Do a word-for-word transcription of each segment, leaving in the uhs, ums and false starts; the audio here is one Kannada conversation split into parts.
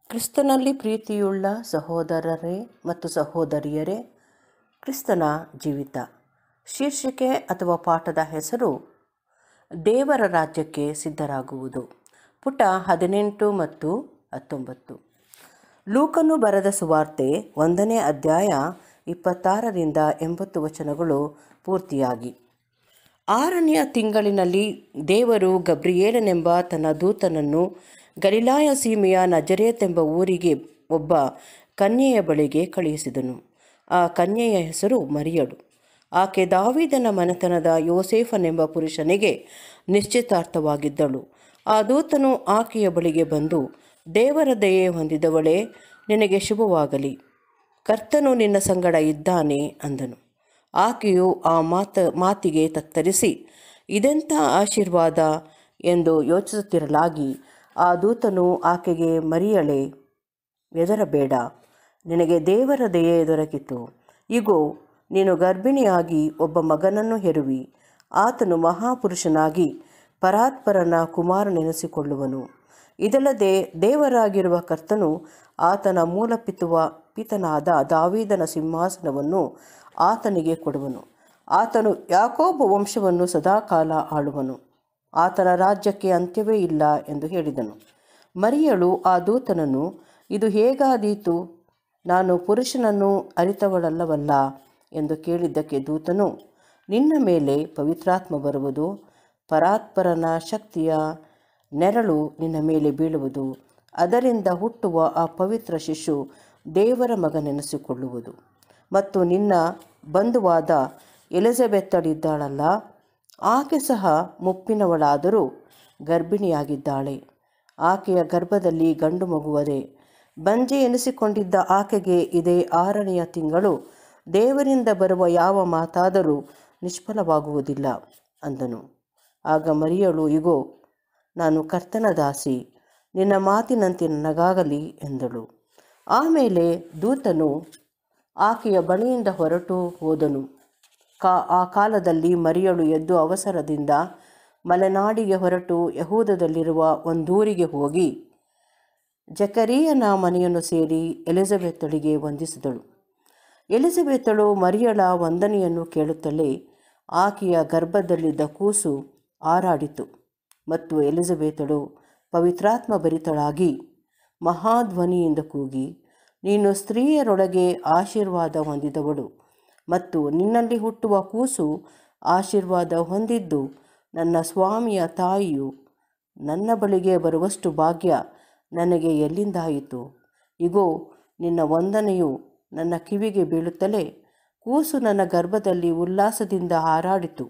ಕ್ರಿಸ್ತನಲ್ಲಿ ಪ್ರೀತಿಯುಳ್ಳ ಸಹೋದರರೇ ಮತ್ತು ಸಹೋದರಿಯರೇ, ಕ್ರಿಸ್ತನ ಜೀವಿತ ಶೀರ್ಷಿಕೆ ಅಥವಾ ಪಾಠದ ಹೆಸರು ದೇವರ ರಾಜ್ಯಕ್ಕೆ ಸಿದ್ಧರಾಗುವುದು. ಪುಟ ಹದಿನೆಂಟು ಮತ್ತು ಹತ್ತೊಂಬತ್ತು. ಲೂಕನು ಬರೆದ ಸುವಾರ್ತೆ ಒಂದನೇ ಅಧ್ಯಾಯ ಇಪ್ಪತ್ತಾರರಿಂದ ಎಂಬತ್ತು ವಚನಗಳು ಪೂರ್ತಿಯಾಗಿ. ಆರನೆಯ ತಿಂಗಳಿನಲ್ಲಿ ದೇವರು ಗಬ್ರಿಯೇಲನೆಂಬ ತನ್ನ ದೂತನನ್ನು ಗಲಿಲಾಯ ಸೀಮೆಯ ನಜರೇತ್ ಎಂಬ ಊರಿಗೆ ಒಬ್ಬ ಕನ್ಯೆಯ ಬಳಿಗೆ ಕಳುಹಿಸಿದನು. ಆ ಕನ್ಯೆಯ ಹೆಸರು ಮರಿಯಳು. ಆಕೆ ದಾವೀದನ ಮನೆತನದ ಯೋಸೇಫನೆಂಬ ಪುರುಷನಿಗೆ ನಿಶ್ಚಿತಾರ್ಥವಾಗಿದ್ದಳು. ಆ ದೂತನು ಆಕೆಯ ಬಳಿಗೆ ಬಂದು, ದೇವರ ದಯೆ ಹೊಂದಿದವಳೇ, ನಿನಗೆ ಶುಭವಾಗಲಿ, ಕರ್ತನು ನಿನ್ನ ಸಂಗಡ ಇದ್ದಾನೆ ಅಂದನು. ಆಕೆಯು ಆ ಮಾತ ಮಾತಿಗೆ ತತ್ತರಿಸಿ, ಇದೆಂಥ ಆಶೀರ್ವಾದ ಎಂದು ಯೋಚಿಸುತ್ತಿರಲಾಗಿ ಆ ದೂತನು ಆಕೆಗೆ, ಮರಿಯಳೇ, ಹೆದರಬೇಡ, ನಿನಗೆ ದೇವರ ದಯೆ ದೊರಕಿತು. ಇಗೋ, ನೀನು ಗರ್ಭಿಣಿಯಾಗಿ ಒಬ್ಬ ಮಗನನ್ನು ಹೆರುವಿ. ಆತನು ಮಹಾಪುರುಷನಾಗಿ ಪರಾತ್ಪರನ ಕುಮಾರನೆನಿಸಿಕೊಳ್ಳುವನು. ಇದಲ್ಲದೆ ದೇವರಾಗಿರುವ ಕರ್ತನು ಆತನ ಮೂಲ ಪಿತುವ ಪಿತನಾದ ದಾವೀದನ ಸಿಂಹಾಸನವನ್ನು ಆತನಿಗೆ ಕೊಡುವನು. ಆತನು ಯಾಕೋಬ ವಂಶವನ್ನು ಸದಾಕಾಲ ಆಳುವನು. ಆತನ ರಾಜ್ಯಕ್ಕೆ ಅಂತ್ಯವೇ ಇಲ್ಲ ಎಂದು ಹೇಳಿದನು. ಮರಿಯಳು ಆ ದೂತನನ್ನು, ಇದು ಹೇಗಾದೀತು, ನಾನು ಪುರುಷನನ್ನು ಅರಿತವಳಲ್ಲವಲ್ಲ ಎಂದು ಕೇಳಿದ್ದಕ್ಕೆ ದೂತನು, ನಿನ್ನ ಮೇಲೆ ಪವಿತ್ರಾತ್ಮ ಬರುವುದು, ಪರಾತ್ಪರನ ಶಕ್ತಿಯ ನೆರಳು ನಿನ್ನ ಮೇಲೆ ಬೀಳುವುದು. ಅದರಿಂದ ಹುಟ್ಟುವ ಆ ಪವಿತ್ರ ಶಿಶು ದೇವರ ಮಗನೆನಿಸಿಕೊಳ್ಳುವುದು. ಮತ್ತು ನಿನ್ನ ಬಂಧುವಾದ ಎಲಿಜಬೆತ್ತಳಿದ್ದಾಳಲ್ಲ, ಆಕೆ ಸಹ ಮುಪ್ಪಿನವಳಾದರೂ ಗರ್ಭಿಣಿಯಾಗಿದ್ದಾಳೆ. ಆಕೆಯ ಗರ್ಭದಲ್ಲಿ ಗಂಡು ಮಗುವದೆ. ಬಂಜೆ ಎನಿಸಿಕೊಂಡಿದ್ದ ಆಕೆಗೆ ಇದೇ ಆರನೆಯ ತಿಂಗಳು. ದೇವರಿಂದ ಬರುವ ಯಾವ ಮಾತಾದರೂ ನಿಷ್ಫಲವಾಗುವುದಿಲ್ಲ ಅಂದನು. ಆಗ ಮರಿಯಳು, ಇಗೋ, ನಾನು ಕರ್ತನ ದಾಸಿ, ನಿನ್ನ ಮಾತಿನಂತೆ ನನಗಾಗಲಿ ಎಂದಳು. ಆಮೇಲೆ ದೂತನು ಆಕೆಯ ಬಳಿಯಿಂದ ಹೊರಟು ಹೋದನು. ಕಾ ಆ ಕಾಲದಲ್ಲಿ ಮರಿಯಳು ಎದ್ದು ಅವಸರದಿಂದ ಮಲೆನಾಡಿಗೆ ಹೊರಟು ಯಹೂದದಲ್ಲಿರುವ ಒಂದೂರಿಗೆ ಹೋಗಿ ಜಕರೀಯನ ಮನೆಯನ್ನು ಸೇರಿ ಎಲಿಜಬೆತ್ತಳಿಗೆ ವಂದಿಸಿದಳು. ಎಲಿಜಬೆತ್ತಳು ಮರಿಯಳ ವಂದನೆಯನ್ನು ಕೇಳುತ್ತಲೇ ಆಕೆಯ ಗರ್ಭದಲ್ಲಿದ್ದ ಕೂಸು ಹಾರಾಡಿತು. ಮತ್ತು ಎಲಿಜಬೆತ್ತಳು ಪವಿತ್ರಾತ್ಮ ಭರಿತಳಾಗಿ ಮಹಾಧ್ವನಿಯಿಂದ ಕೂಗಿ, ನೀನು ಸ್ತ್ರೀಯರೊಳಗೆ ಆಶೀರ್ವಾದ ಹೊಂದಿದವಳು, ಮತ್ತು ನಿನ್ನಲ್ಲಿ ಹುಟ್ಟುವ ಕೂಸು ಆಶೀರ್ವಾದ ಹೊಂದಿದ್ದು, ನನ್ನ ಸ್ವಾಮಿಯ ತಾಯಿಯು ನನ್ನ ಬಳಿಗೆ ಬರುವಷ್ಟು ಭಾಗ್ಯ ನನಗೆ ಎಲ್ಲಿಂದಾಯಿತು. ಇಗೋ, ನಿನ್ನ ವಂದನೆಯು ನನ್ನ ಕಿವಿಗೆ ಬೀಳುತ್ತಲೇ ಕೂಸು ನನ್ನ ಗರ್ಭದಲ್ಲಿ ಉಲ್ಲಾಸದಿಂದ ಹಾರಾಡಿತು.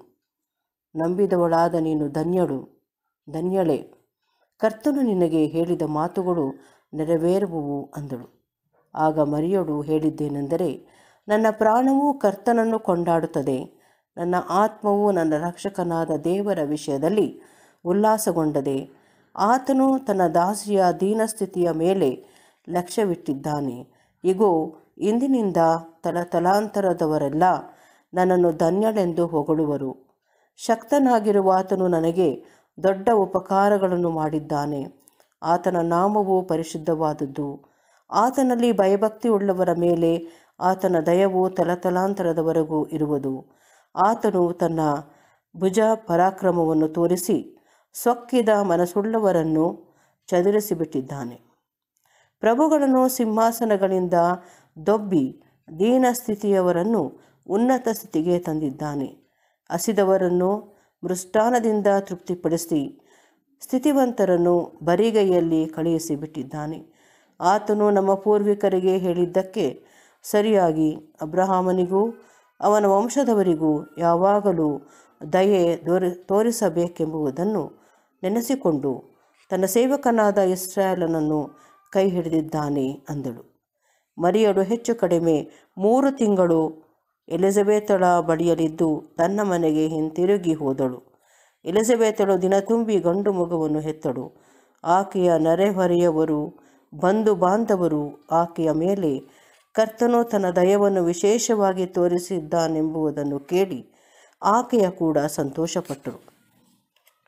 ನಂಬಿದವಳಾದ ನೀನು ಧನ್ಯಳು ಧನ್ಯಳೆ, ಕರ್ತನು ನಿನಗೆ ಹೇಳಿದ ಮಾತುಗಳು ನೆರವೇರುವುವು ಅಂದಳು. ಆಗ ಮರಿಯಳು ಹೇಳಿದ್ದೇನೆಂದರೆ, ನನ್ನ ಪ್ರಾಣವು ಕರ್ತನನ್ನು ಕೊಂಡಾಡುತ್ತದೆ, ನನ್ನ ಆತ್ಮವು ನನ್ನ ರಕ್ಷಕನಾದ ದೇವರ ವಿಷಯದಲ್ಲಿ ಉಲ್ಲಾಸಗೊಂಡದೆ. ಆತನು ತನ್ನ ದಾಸಿಯ ದೀನಸ್ಥಿತಿಯ ಮೇಲೆ ಲಕ್ಷ್ಯವಿಟ್ಟಿದ್ದಾನೆ. ಇಗೋ, ಇಂದಿನಿಂದ ತಲತಲಾಂತರದವರೆಲ್ಲ ನನ್ನನ್ನು ಧನ್ಯಳೆಂದು ಹೊಗಳುವರು. ಶಕ್ತನಾಗಿರುವ ಆತನು ನನಗೆ ದೊಡ್ಡ ಉಪಕಾರಗಳನ್ನು ಮಾಡಿದ್ದಾನೆ. ಆತನ ನಾಮವು ಪರಿಶುದ್ಧವಾದದ್ದು. ಆತನಲ್ಲಿ ಭಯಭಕ್ತಿ ಉಳ್ಳವರ ಮೇಲೆ ಆತನ ದಯವು ತಲತಲಾಂತರದವರೆಗೂ ಇರುವುದು. ಆತನು ತನ್ನ ಭುಜ ಪರಾಕ್ರಮವನ್ನು ತೋರಿಸಿ ಸೊಕ್ಕಿದ ಮನಸ್ಸುಳ್ಳವರನ್ನು ಚದುರಿಸಿಬಿಟ್ಟಿದ್ದಾನೆ. ಪ್ರಭುಗಳನ್ನು ಸಿಂಹಾಸನಗಳಿಂದ ದೊಬ್ಬಿ ದೀನಸ್ಥಿತಿಯವರನ್ನು ಉನ್ನತ ಸ್ಥಿತಿಗೆ ತಂದಿದ್ದಾನೆ. ಹಸಿದವರನ್ನು ಮೃಷ್ಟಾನದಿಂದ ತೃಪ್ತಿಪಡಿಸಿ ಸ್ಥಿತಿವಂತರನ್ನು ಬರಿಗೈಯಲ್ಲಿ ಕಳುಹಿಸಿಬಿಟ್ಟಿದ್ದಾನೆ. ಆತನು ನಮ್ಮ ಪೂರ್ವಿಕರಿಗೆ ಹೇಳಿದ್ದಕ್ಕೆ ಸರಿಯಾಗಿ ಅಬ್ರಹಾಮನಿಗೂ ಅವನ ವಂಶದವರಿಗೂ ಯಾವಾಗಲೂ ದಯೆ ದೊರೆ ತೋರಿಸಬೇಕೆಂಬುದನ್ನು ನೆನೆಸಿಕೊಂಡು ತನ್ನ ಸೇವಕನಾದ ಇಸ್ರಾಯೇಲನನ್ನು ಕೈ ಹಿಡಿದಿದ್ದಾನೆ ಅಂದಳು. ಮರಿಯಳು ಹೆಚ್ಚು ಕಡಿಮೆ ಮೂರು ತಿಂಗಳು ಎಲಿಜಬೆತ್ತಳ ಬಳಿಯಲ್ಲಿದ್ದು ತನ್ನ ಮನೆಗೆ ಹಿಂತಿರುಗಿ ಹೋದಳು. ಎಲಿಜಬೆತ್ತಳು ದಿನ ತುಂಬಿ ಗಂಡು ಮಗುವನ್ನು ಹೆತ್ತಳು. ಆಕೆಯ ನೆರೆಹೊರೆಯವರು ಬಂಧು ಬಾಂಧವರು ಆಕೆಯ ಮೇಲೆ ಕರ್ತನು ತನ್ನ ದಯವನ್ನು ವಿಶೇಷವಾಗಿ ತೋರಿಸಿದ್ದಾನೆಂಬುದನ್ನು ಕೇಳಿ ಆಕೆಯ ಕೂಡ ಸಂತೋಷಪಟ್ಟರು.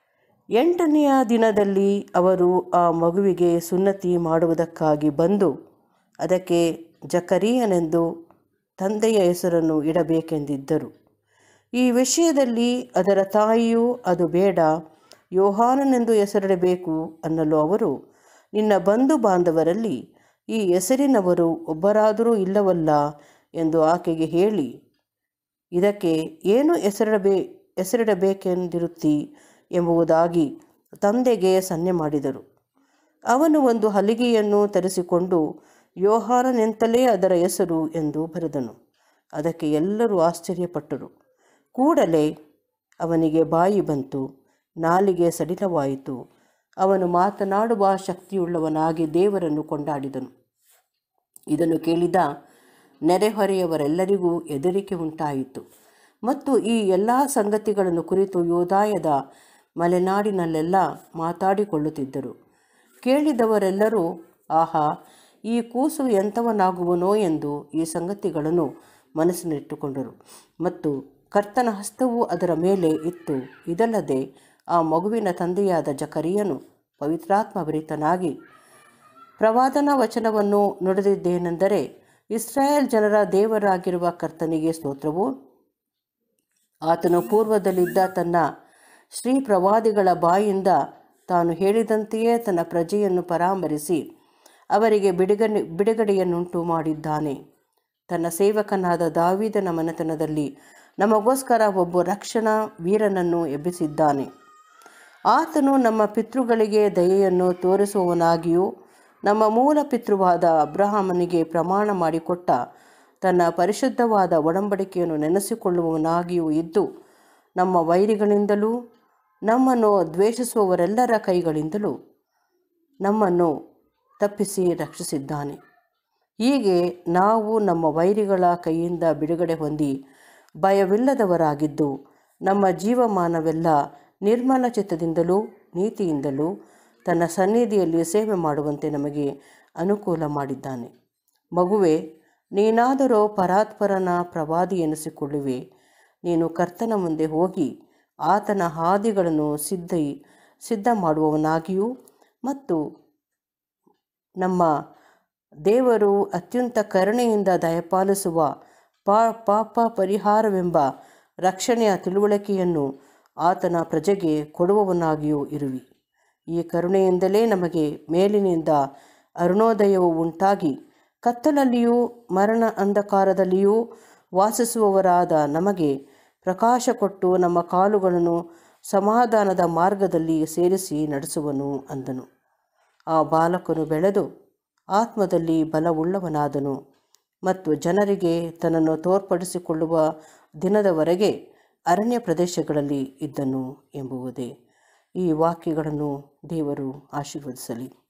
ಎಂಟನೆಯ ದಿನದಲ್ಲಿ ಅವರು ಆ ಮಗುವಿಗೆ ಸುನ್ನತಿ ಮಾಡುವುದಕ್ಕಾಗಿ ಬಂದು ಅದಕ್ಕೆ ಜಕರೀಯನೆಂದು ತಂದೆಯ ಹೆಸರನ್ನು ಇಡಬೇಕೆಂದಿದ್ದರು. ಈ ವಿಷಯದಲ್ಲಿ ಅದರ ತಾಯಿಯು ಅದು ಬೇಡ, ಯೋಹಾನನೆಂದು ಹೆಸರಿಡಬೇಕು ಅನ್ನಲು ಅವರು, ನಿನ್ನ ಬಂಧು ಬಾಂಧವರಲ್ಲಿ ಈ ಹೆಸರಿನವರು ಒಬ್ಬರಾದರೂ ಇಲ್ಲವಲ್ಲ ಎಂದು ಆಕೆಗೆ ಹೇಳಿ, ಇದಕ್ಕೆ ಏನು ಹೆಸರಿಡಬೇ ಹೆಸರಿಡಬೇಕೆಂದಿರುತ್ತಿ ಎಂಬುದಾಗಿ ತಂದೆಗೆ ಸನ್ನೆ ಮಾಡಿದರು. ಅವನು ಒಂದು ಹಲಿಗೆಯನ್ನು ತರಿಸಿಕೊಂಡು ಯೋಹಾನನೆಂತಲೇ ಅದರ ಹೆಸರು ಎಂದು ಬರೆದನು. ಅದಕ್ಕೆ ಎಲ್ಲರೂ ಆಶ್ಚರ್ಯಪಟ್ಟರು. ಕೂಡಲೇ ಅವನಿಗೆ ಬಾಯಿ ಬಂತು, ನಾಲಿಗೆ ಸಡಿಲವಾಯಿತು. ಅವನು ಮಾತನಾಡುವ ಶಕ್ತಿಯುಳ್ಳವನಾಗಿ ದೇವರನ್ನು ಕೊಂಡಾಡಿದನು. ಇದನ್ನು ಕೇಳಿದ ನೆರೆಹೊರೆಯವರೆಲ್ಲರಿಗೂ ಹೆದರಿಕೆ ಉಂಟಾಯಿತು ಮತ್ತು ಈ ಎಲ್ಲ ಸಂಗತಿಗಳನ್ನು ಕುರಿತು ಯೂದಾಯದ ಮಲೆನಾಡಿನಲ್ಲೆಲ್ಲ ಮಾತಾಡಿಕೊಳ್ಳುತ್ತಿದ್ದರು. ಕೇಳಿದವರೆಲ್ಲರೂ, ಆಹಾ, ಈ ಕೂಸು ಎಂಥವನಾಗುವನೋ ಎಂದು ಈ ಸಂಗತಿಗಳನ್ನು ಮನಸ್ಸಿನಲ್ಲಿಟ್ಟುಕೊಂಡರು. ಮತ್ತು ಕರ್ತನ ಹಸ್ತವು ಅದರ ಮೇಲೆ ಇತ್ತು. ಇದಲ್ಲದೆ ಆ ಮಗುವಿನ ತಂದೆಯಾದ ಜಕರೀಯನು ಪವಿತ್ರಾತ್ಮ ಭರಿತನಾಗಿ ಪ್ರವಾದನಾ ವಚನವನ್ನು ನುಡಿದಿದ್ದೇನೆಂದರೆ, ಇಸ್ರಾಯೇಲ್ ಜನರ ದೇವರಾಗಿರುವ ಕರ್ತನಿಗೆ ಸ್ತೋತ್ರವು. ಆತನು ಪೂರ್ವದಲ್ಲಿದ್ದ ತನ್ನ ಶ್ರೀ ಪ್ರವಾದಿಗಳ ಬಾಯಿಂದ ತಾನು ಹೇಳಿದಂತೆಯೇ ತನ್ನ ಪ್ರಜೆಯನ್ನು ಪರಾಮರಿಸಿ ಅವರಿಗೆ ಬಿಡುಗಡೆ ಬಿಡುಗಡೆಯನ್ನುಂಟು ಮಾಡಿದ್ದಾನೆ. ತನ್ನ ಸೇವಕನಾದ ದಾವೀದನ ಮನೆತನದಲ್ಲಿ ನಮಗೋಸ್ಕರ ಒಬ್ಬ ರಕ್ಷಣಾ ವೀರನನ್ನು ಎಬ್ಬಿಸಿದ್ದಾನೆ. ಆತನು ನಮ್ಮ ಪಿತೃಗಳಿಗೆ ದಯೆಯನ್ನು ತೋರಿಸುವವನಾಗಿಯೂ ನಮ್ಮ ಮೂಲ ಪಿತೃವಾದ ಅಬ್ರಹಾಮನಿಗೆ ಪ್ರಮಾಣ ಮಾಡಿಕೊಟ್ಟ ತನ್ನ ಪರಿಶುದ್ಧವಾದ ಒಡಂಬಡಿಕೆಯನ್ನು ನೆನೆಸಿಕೊಳ್ಳುವವನಾಗಿಯೂ ಇದ್ದು, ನಮ್ಮ ವೈರಿಗಳಿಂದಲೂ ನಮ್ಮನ್ನು ದ್ವೇಷಿಸುವವರೆಲ್ಲರ ಕೈಗಳಿಂದಲೂ ನಮ್ಮನ್ನು ತಪ್ಪಿಸಿ ರಕ್ಷಿಸಿದ್ದಾನೆ. ಹೀಗೆ ನಾವು ನಮ್ಮ ವೈರಿಗಳ ಕೈಯಿಂದ ಬಿಡುಗಡೆ ಹೊಂದಿ ಭಯವಿಲ್ಲದವರಾಗಿದ್ದು, ನಮ್ಮ ಜೀವಮಾನವೆಲ್ಲ ನಿರ್ಮಲ ಚಿತ್ತದಿಂದಲೂ ನೀತಿಯಿಂದಲೂ ತನ್ನ ಸನ್ನಿಧಿಯಲ್ಲಿ ಸೇವೆ ಮಾಡುವಂತೆ ನಮಗೆ ಅನುಕೂಲ ಮಾಡಿದ್ದಾನೆ. ಮಗುವೆ, ನೀನಾದರೋ ಪರಾತ್ಪರನ ಪ್ರವಾದಿ ಎನಿಸಿಕೊಳ್ಳುವೆ. ನೀನು ಕರ್ತನ ಮುಂದೆ ಹೋಗಿ ಆತನ ಹಾದಿಗಳನ್ನು ಸಿದ್ಧ ಸಿದ್ಧ ಮಾಡುವವನಾಗಿಯೂ ಮತ್ತು ನಮ್ಮ ದೇವರು ಅತ್ಯಂತ ಕರುಣೆಯಿಂದ ದಯಪಾಲಿಸುವ ಪಾ ಪಾಪ ಪರಿಹಾರವೆಂಬ ರಕ್ಷಣೆಯ ತಿಳುವಳಿಕೆಯನ್ನು ಆತನ ಪ್ರಜೆಗೆ ಕೊಡುವವನಾಗಿಯೂ ಇರುವಿ. ಈ ಕರುಣೆಯಿಂದಲೇ ನಮಗೆ ಮೇಲಿನಿಂದ ಅರುಣೋದಯವು ಉಂಟಾಗಿ ಕತ್ತಲಲ್ಲಿಯೂ ಮರಣ ಅಂಧಕಾರದಲ್ಲಿಯೂ ವಾಸಿಸುವವರಾದ ನಮಗೆ ಪ್ರಕಾಶ ಕೊಟ್ಟು ನಮ್ಮ ಕಾಲುಗಳನ್ನು ಸಮಾಧಾನದ ಮಾರ್ಗದಲ್ಲಿ ಸೇರಿಸಿ ನಡೆಸುವನು ಅಂದನು. ಆ ಬಾಲಕನು ಬೆಳೆದು ಆತ್ಮದಲ್ಲಿ ಬಲವುಳ್ಳವನಾದನು ಮತ್ತು ಜನರಿಗೆ ತನ್ನನ್ನು ತೋರ್ಪಡಿಸಿಕೊಳ್ಳುವ ದಿನದವರೆಗೆ ಅರಣ್ಯ ಪ್ರದೇಶಗಳಲ್ಲಿ ಇದ್ದನು ಎಂಬುವುದೇ. ಈ ವಾಕ್ಯಗಳನ್ನು ದೇವರು ಆಶೀರ್ವದಿಸಲಿ.